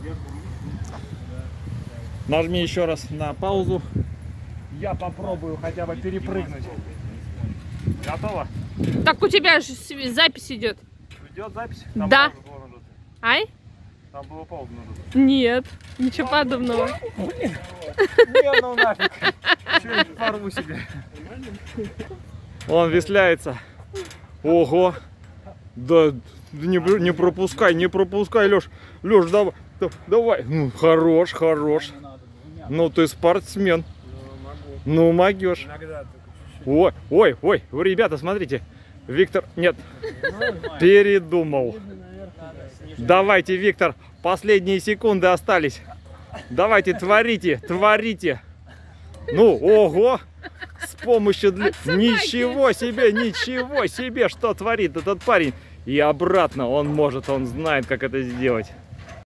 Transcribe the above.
Нажми еще раз на паузу. Я попробую хотя бы перепрыгнуть. Готово? Так у тебя же запись идет. Идет запись? Там да. Ай? Там было пауза надо. Нет, ничего подобного. Не, ну нафиг. Что-нибудь порву себе. Он весляется. Ого. Да не пропускай, Леш. Леш, давай. Ну, хорош. Ну, ты спортсмен. Ну, могешь. Ой, ребята, смотрите. Виктор, нет, передумал. Давайте, Виктор, последние секунды остались. Давайте, творите. Ну, ого. С помощью... Ничего себе, что творит этот парень. И обратно он может, он знает, как это сделать.